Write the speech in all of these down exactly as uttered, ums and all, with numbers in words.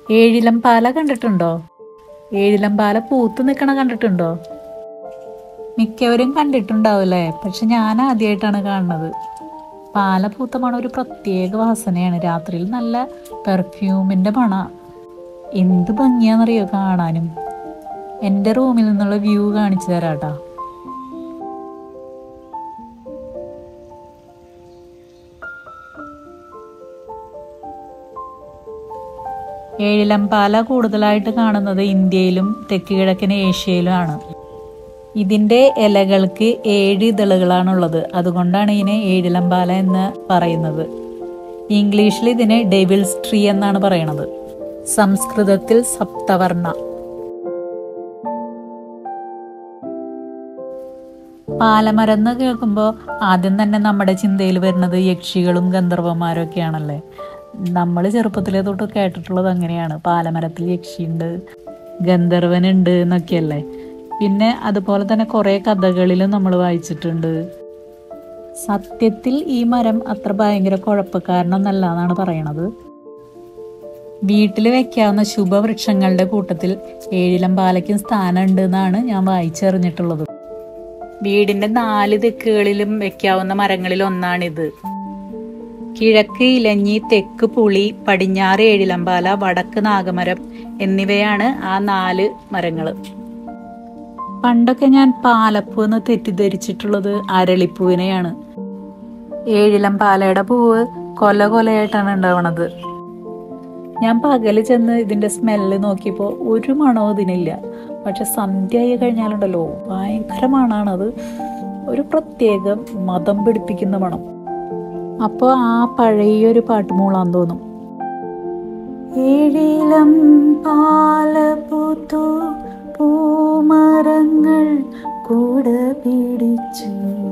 ഏഴിലം പാല കണ്ടിട്ടുണ്ടോ? ഏഴിലം പാല പൂത്ത് നിൽക്കണ കണ്ടിട്ടുണ്ടോ? മിക്കവരും കണ്ടിട്ടുണ്ടാവില്ലേ, പക്ഷെ ഞാൻ ആദ്യമായിട്ടാണ് കാണുന്നത്. പാല പൂത്ത മണം ഒരു പ്രത്യേക വാസനയാണ്. രാത്രിയിൽ നല്ല പെർഫ്യൂമിൻ്റെ മണ. എന്ത് ഭംഗിയാണെന്നറിയോ കാണാനും. എൻ്റെ റൂമിൽ നിന്നുള്ള വ്യൂ കാണിച്ചു തരാട്ടാ. ഏഴിലം പാല കൂടുതലായിട്ട് കാണുന്നത് ഇന്ത്യയിലും തെക്ക് കിഴക്കൻ ഏഷ്യയിലുമാണ്. ഇതിൻ്റെ ഇലകൾക്ക് ഏഴ് ഇതളുകളാണുള്ളത്. അതുകൊണ്ടാണ് ഇതിനെ ഏഴിലം പാല എന്ന് പറയുന്നത്. ഇംഗ്ലീഷിൽ ഇതിനെ ഡെവിൾസ് ട്രീ എന്നാണ് പറയുന്നത്. സംസ്കൃതത്തിൽ സപ്തവർണ്ണ. പാലമരം എന്ന് കേൾക്കുമ്പോൾ ആദ്യം തന്നെ നമ്മുടെ ചിന്തയിൽ വരുന്നത് യക്ഷികളും ഗന്ധർവന്മാരും ഒക്കെയാണല്ലേ. നമ്മൾ ചെറുപ്പത്തിലേ തൊട്ട് കേട്ടിട്ടുള്ളത് അങ്ങനെയാണ്. പാലമരത്തിൽ യക്ഷിയുണ്ട്, ഗന്ധർവനുണ്ട് എന്നൊക്കെയല്ലേ. പിന്നെ അതുപോലെ തന്നെ കുറേ കഥകളിലും നമ്മൾ വായിച്ചിട്ടുണ്ട്. സത്യത്തിൽ ഈ മരം അത്ര ഭയങ്കര കുഴപ്പക്കാരനൊന്നല്ല എന്നാണ് പറയണത്. വീട്ടിൽ വെക്കാവുന്ന ശുഭവൃക്ഷങ്ങളുടെ കൂട്ടത്തിൽ ഏഴിലം പാലയ്ക്കും സ്ഥാനമുണ്ട് എന്നാണ് ഞാൻ വായിച്ചറിഞ്ഞിട്ടുള്ളത്. വീടിൻ്റെ നാല് ദിക്കുകളിലും വെക്കാവുന്ന മരങ്ങളിൽ ഒന്നാണിത്. കിഴക്ക് ഇലഞ്ഞി, തെക്ക് പുളി, പടിഞ്ഞാറ് ഏഴിലംപാല, വടക്ക് നാഗമരം എന്നിവയാണ് ആ നാല് മരങ്ങൾ. പണ്ടൊക്കെ ഞാൻ പാലപ്പൂ എന്ന് തെറ്റിദ്ധരിച്ചിട്ടുള്ളത് അരളിപ്പൂവിനെയാണ്. ഏഴിലം പാലയുടെ പൂവ് കൊല കൊലയായിട്ടാണ് ഉണ്ടാവണത്. ഞാൻ പകല് ചെന്ന് ഇതിൻ്റെ സ്മെല്ല് നോക്കിയപ്പോൾ ഒരു മണവും ഇതിനില്ല. പക്ഷെ സന്ധ്യ ആയി കഴിഞ്ഞാലുണ്ടല്ലോ ഭയങ്കര മണാണത്. ഒരു പ്രത്യേക മതം പിടിപ്പിക്കുന്ന മണം. അപ്പോൾ ആ പഴയൊരു പാട്ട് മൂളാൻ തോന്നും. ഏഴിലം പാല പൂത്തു പൂമരങ്ങൾ കൂട പിടിച്ചു.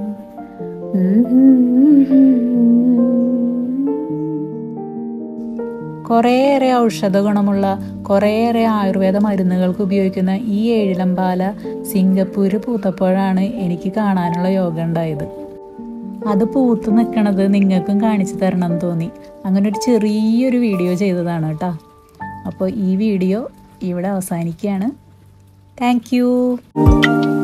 കുറേയേറെ ഔഷധ ഗുണമുള്ള കുറേയേറെ ആയുർവേദ മരുന്നുകൾക്ക് ഉപയോഗിക്കുന്ന ഈ ഏഴിലം പാല സിംഗപ്പൂര് പൂത്തപ്പോഴാണ് എനിക്ക് കാണാനുള്ള യോഗം ഉണ്ടായത്. അത് പൂത്ത് നിൽക്കണത് നിങ്ങൾക്കും കാണിച്ചു തരണം എന്ന് തോന്നി. അങ്ങനെ ഒരു ചെറിയൊരു വീഡിയോ ചെയ്തതാണ് കേട്ടോ. അപ്പോൾ ഈ വീഡിയോ ഇവിടെ അവസാനിക്കുകയാണ്. Thank U.